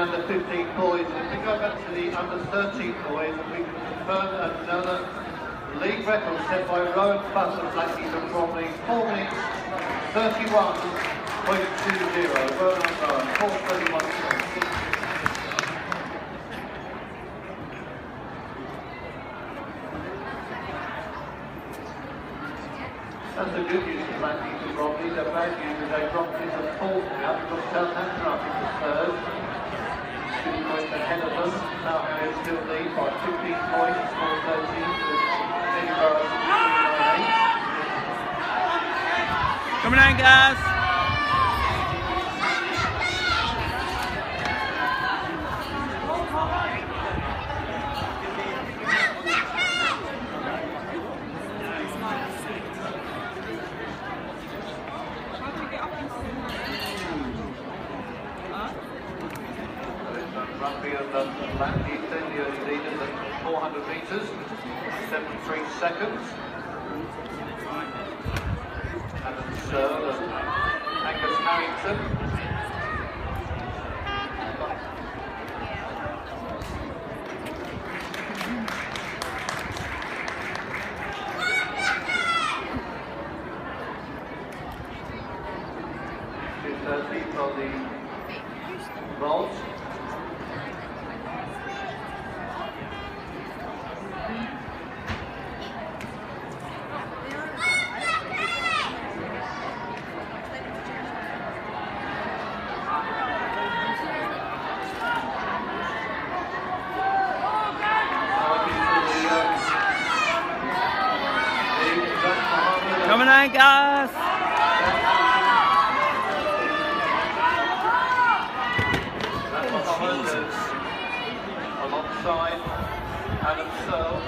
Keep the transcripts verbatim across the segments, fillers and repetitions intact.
under fifteen boys. If we go back to the under thirteen boys, and we can confirm another league record set by Rowan Fuss of Blackheath and Bromley, four minutes thirty-one point two zero. Rowan Rowan, four thirty-one point six. That's the good news for Blackheath and Bromley. The bad news is they dropped into fourth now because Southampton up into third. Two points ahead of them. Southampton still lead by fifteen points, score thirteen. Edinburgh eight. Coming on, guys. Rugby of the Blackheath, then the early leaders at four hundred metres, seventy-three seconds. Adam Searle and Angus Harrington. two thirty for the Rolls. Coming on, guys. Alongside Adam Searle.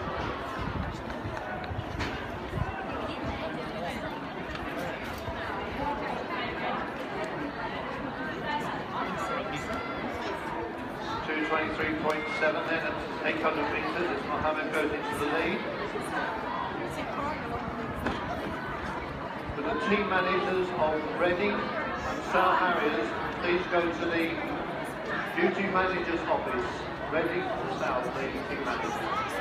two twenty-three point seven then at eight hundred metres as Mohammed goes into the lead. For the team managers of Reading and South Harriers, please go to the duty manager's office. Reading and South, the team managers.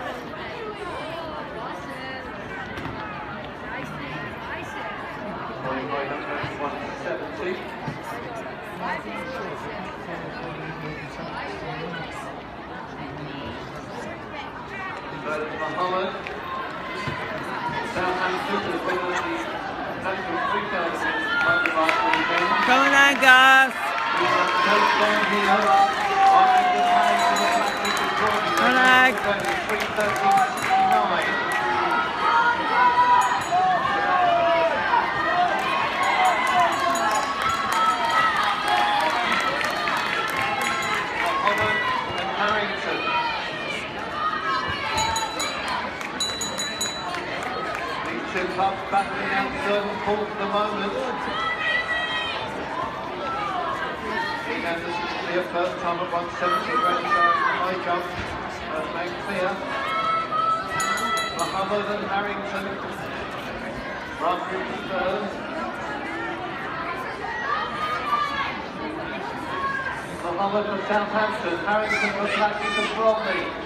Going right up to one seventy. So it's Mohammed. Southampton has been on the National three thousand over last weekend. Coming on, guys. We have Coach down here. On the flag for the Blackheath and Bromley. Come on. three thirteen sixty-nine. Mohammed and Harrington. Two clubs battling out third and fourth at the moment. Dean Anderson clear first time at one seventy, Randy Barrett high jump, first leg clear. Mohammed and Harrington, Rugby to third. Mohammed for Southampton, Harrington for Blackheath and Bromley.